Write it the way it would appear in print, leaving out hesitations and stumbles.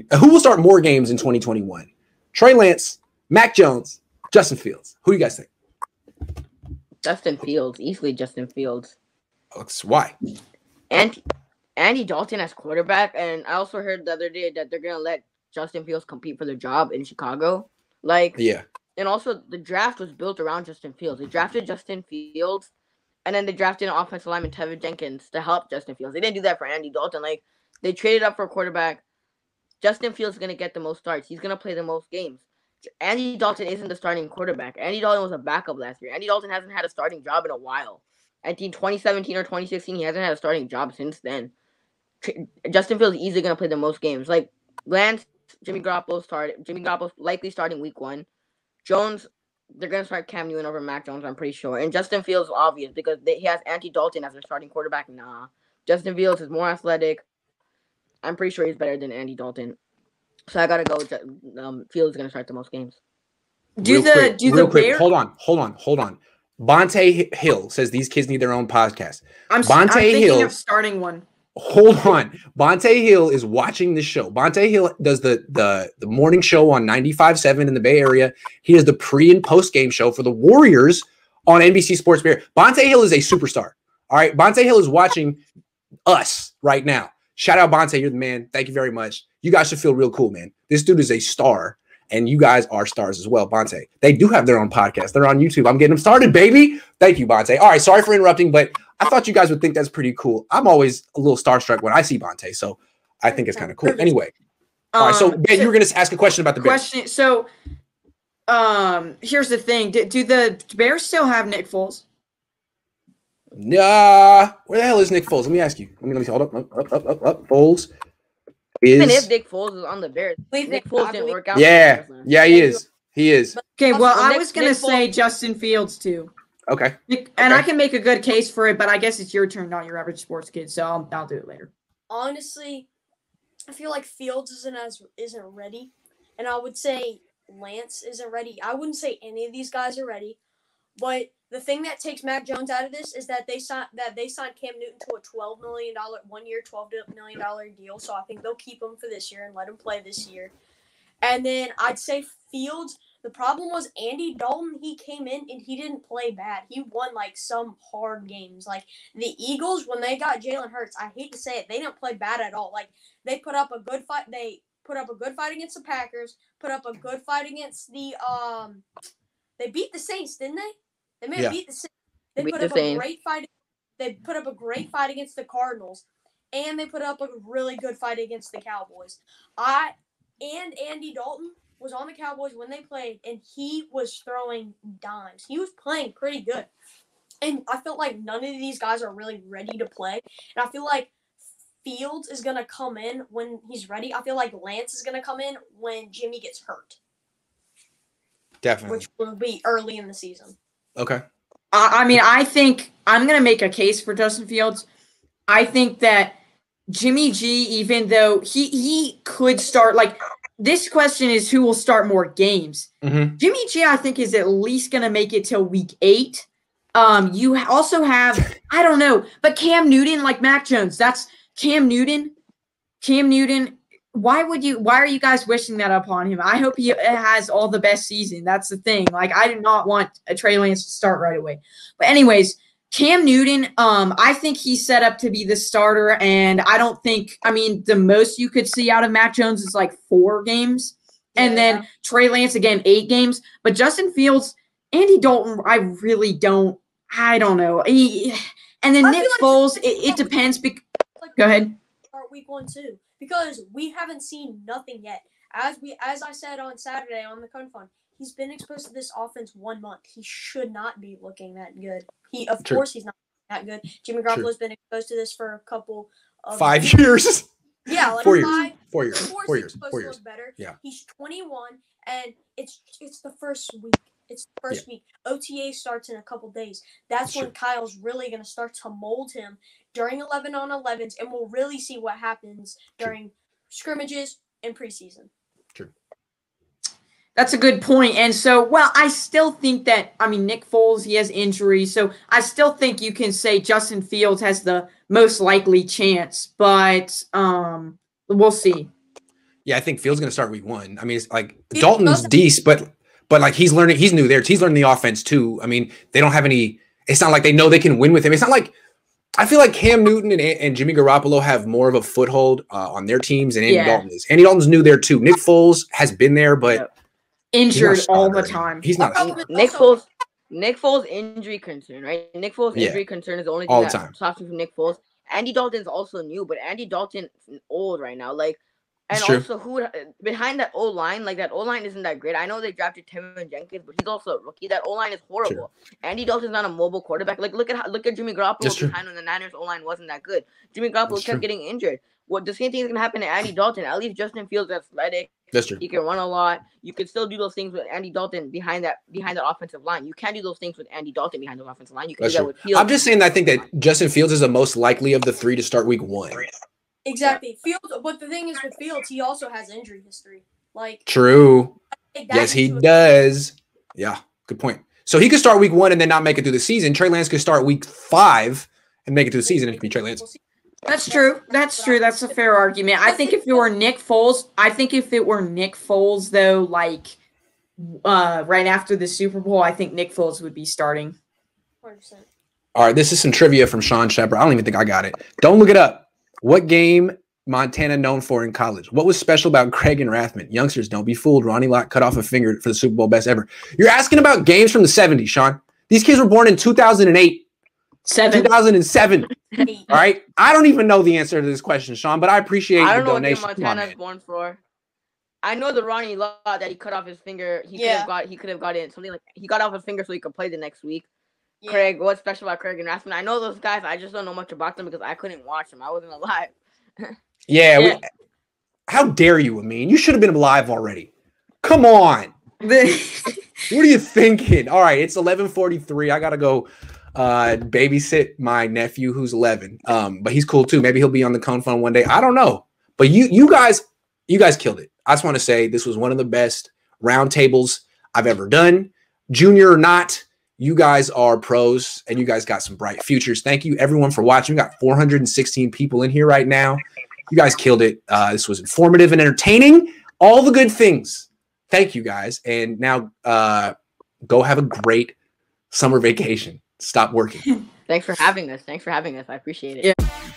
Who will start more games in 2021? Trey Lance, Mac Jones, Justin Fields. Who do you guys think? Justin Fields, easily Justin Fields. Why? And Andy Dalton as quarterback, and I also heard the other day that they're gonna let Justin Fields compete for the job in Chicago. Yeah. And also the draft was built around Justin Fields. They drafted Justin Fields, and then they drafted an offensive lineman, Tevin Jenkins, to help Justin Fields. They didn't do that for Andy Dalton. They traded up for a quarterback. Justin Fields is going to get the most starts. He's going to play the most games. Andy Dalton isn't the starting quarterback. Andy Dalton was a backup last year. Andy Dalton hasn't had a starting job in a while. I think 2017 or 2016, he hasn't had a starting job since then. Justin Fields is easily going to play the most games. Lance, Jimmy Garoppolo started. Jimmy Garoppolo's likely starting week 1. Jones, they're going to start Cam Newton over Mac Jones, I'm pretty sure. And Justin Fields is obvious because he has Andy Dalton as their starting quarterback. Nah. Justin Fields is more athletic. I'm pretty sure he's better than Andy Dalton. So I got to go with Fields is going to start the most games. Real quick. Hold on. Bonte Hill says these kids need their own podcast. I'm thinking of starting one. Hold on. Bonte Hill is watching this show. Bonte Hill does the morning show on 95.7 in the Bay Area. He does the pre and post game show for the Warriors on NBC Sports Bay Area. Bonte Hill is a superstar. All right. Bonte Hill is watching us right now. Shout out Bonte. You're the man. Thank you very much. You guys should feel real cool, man. This dude is a star, and you guys are stars as well, Bonte. They do have their own podcast. They're on YouTube. I'm getting them started, baby. Thank you, Bonte. All right. Sorry for interrupting, but I thought you guys would think that's pretty cool. I'm always a little starstruck when I see Bonte, so I think it's kind of cool. Anyway. All right. So, Ben, you were going to ask a question about the Bears. So, here's the thing. Do the Bears still have Nick Foles? Nah. Where the hell is Nick Foles? Let me ask you. Let me hold up. Foles is. Even if Nick Foles is on the Bears, Nick Foles didn't work out. Yeah, he is. He is. Okay, well, I was going to say Justin Fields, too. Okay. And I can make a good case for it, but I guess it's your turn, not your average sports kid, so I'll do it later. Honestly, I feel like Fields isn't ready, and I would say Lance isn't ready. I wouldn't say any of these guys are ready, but the thing that takes Mac Jones out of this is that they signed Cam Newton to a $12 million 1 year, $12 million deal. So I think they'll keep him for this year and let him play this year. And then I'd say Fields. The problem was Andy Dalton. He came in and he didn't play bad. He won some hard games. The Eagles, when they got Jalen Hurts, I hate to say it, they didn't play bad at all. They put up a good fight. They put up a good fight against the Packers. Put up a good fight against the They beat the Saints, didn't they? They may have beat the Saints. They put up a great fight. They put up a great fight against the Cardinals, and they put up a really good fight against the Cowboys. And Andy Dalton was on the Cowboys when they played, and he was throwing dimes. He was playing pretty good. And I felt like none of these guys are really ready to play. And I feel like Fields is going to come in when he's ready. I feel like Lance is going to come in when Jimmy gets hurt. Definitely. Which will be early in the season. Okay. I think I'm going to make a case for Justin Fields. I think that Jimmy G, even though he could start, this question is who will start more games. Mm-hmm. Jimmy G, I think, is at least going to make it till week 8. You also have, I don't know, but Cam Newton, like Mac Jones, that's Cam Newton. Why are you guys wishing that upon him? I hope he has all the best season. That's the thing. I do not want a Trey Lance to start right away. But anyways, Cam Newton, I think he's set up to be the starter, and the most you could see out of Mac Jones is 4 games. And then Trey Lance, again, 8 games. But Justin Fields, Andy Dalton, I don't know. And then Nick Foles, it depends. Go ahead. Start week 1 too. Because we haven't seen nothing yet. As I said on Saturday on the Cone Fund, he's been exposed to this offense 1 month. He should not be looking that good. Of course he's not that good. Jimmy Garoppolo's been exposed to this for a couple of 5 years. Yeah, 4 years. 4 years. Of course 4 years. he's supposed 4 to years. look better. Yeah. He's 21, and it's the first week. It's the first week. OTA starts in a couple days. That's when Kyle's really going to start to mold him during 11-on-11s, and we'll really see what happens during scrimmages and preseason. True. That's a good point. And so, I still think that, Nick Foles, he has injuries, so I still think you can say Justin Fields has the most likely chance, but we'll see. Yeah, I think Fields going to start week 1. I mean, it's like He Dalton's does- decent, but like he's learning. He's new there. He's learning the offense too. I mean, they don't have any. It's not like they know they can win with him. It's not like I feel like Cam Newton and Jimmy Garoppolo have more of a foothold on their teams than Andy Dalton is. Andy Dalton's new there too. Nick Foles has been there, but Injured he's not all the starting. time. He's not. Also- Nick Foles injury concern, right? Nick Foles Yeah. injury concern is the only All thing the that time. stops me from Nick Foles. Andy Dalton's also new, but Andy Dalton's old right now. Like, and It's true. also who behind that O line, like that O line isn't that great. I know they drafted Tevin Jenkins, but he's also a rookie. That O line is horrible. Andy Dalton's not a mobile quarterback. Like look at Jimmy That's Garoppolo true. behind when the Niners O line wasn't that good. Jimmy Garoppolo That's kept true. getting injured. What the same thing is gonna happen to Andy Dalton. At least Justin Fields is athletic. That's true. He can run a lot. You can still do those things with Andy Dalton behind that offensive line. You can't do those things with Andy Dalton behind the offensive line. You can That's do that true. with Fields. I'm just saying that I think that Justin Fields is the most likely of the 3 to start week 1. Exactly. Fields, but the thing is with Fields, he also has injury history. Like True. take that Yes, he into does. Yeah, good point. So he could start week 1 and then not make it through the season. Trey Lance could start week 5 and make it through the season. It could be Trey Lance. That's true. That's true. That's a fair argument. I think if it were Nick Foles, though, like right after the Super Bowl, I think Nick Foles would be starting. 100%. All right, this is some trivia from Sean Shepard. I don't even think I got it. Don't look it up. What game Montana known for in college? What was special about Craig and Rathman? Youngsters, don't be fooled. Ronnie Lott cut off a finger for the Super Bowl best ever. You're asking about games from the 70s, Sean. These kids were born in 2008, 2007. All right. I don't even know the answer to this question, Sean, but I appreciate I the don't know what game donation. Come on, Montana's man. born for. I know the Ronnie Lott that he cut off his finger. He could have got in something like he got off his finger so he could play the next week. Yeah. Craig, what's special about Craig and Rathman? I know those guys. I just don't know much about them because I couldn't watch them. I wasn't alive. Yeah. How dare you, Amin? You should have been alive already. Come on. What are you thinking? All right, it's 11:43. I gotta go babysit my nephew who's 11. But he's cool too. Maybe he'll be on the Cone Fund one day. I don't know. But you guys killed it. I just want to say this was one of the best roundtables I've ever done. Junior or not, you guys are pros and you guys got some bright futures. Thank you everyone for watching. We got 416 people in here right now. You guys killed it. This was informative and entertaining. All the good things. Thank you guys. And now go have a great summer vacation. Stop working. Thanks for having us. I appreciate it. Yeah.